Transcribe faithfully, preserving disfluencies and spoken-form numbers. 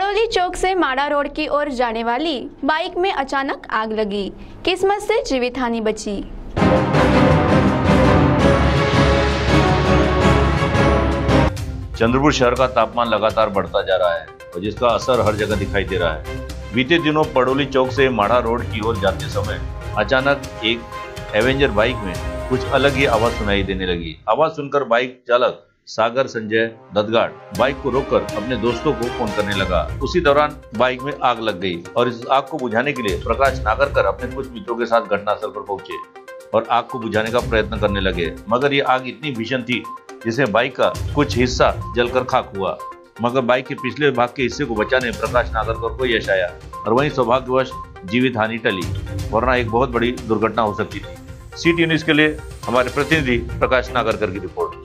पड़ोली चौक से माड़ा रोड की ओर जाने वाली बाइक में अचानक आग लगी। किस्मत से जीवित हानि बची। चंद्रपुर शहर का तापमान लगातार बढ़ता जा रहा है और जिसका असर हर जगह दिखाई दे रहा है। बीते दिनों पड़ोली चौक से माड़ा रोड की ओर जाते समय अचानक एक एवेंजर बाइक में कुछ अलग ही आवाज सुनाई देने लगी। आवाज सुनकर बाइक चालक सागर संजय दत्तगाड़ बाइक को रोककर अपने दोस्तों को फोन करने लगा। उसी दौरान बाइक में आग लग गई और इस आग को बुझाने के लिए प्रकाश नागरकर अपने कुछ मित्रों के साथ घटनास्थल पर पहुंचे और आग को बुझाने का प्रयत्न करने लगे, मगर ये आग इतनी भीषण थी जिसमें बाइक का कुछ हिस्सा जलकर खाक हुआ। मगर बाइक के पिछले भाग के हिस्से को बचाने प्रकाश नागरकर को यश आया और वहीं सौभाग्यवश जीवित हानि टली, वरना एक बहुत बड़ी दुर्घटना हो सकती थी। सी टी न्यूज़ के लिए हमारे प्रतिनिधि प्रकाश नागरकर की रिपोर्ट।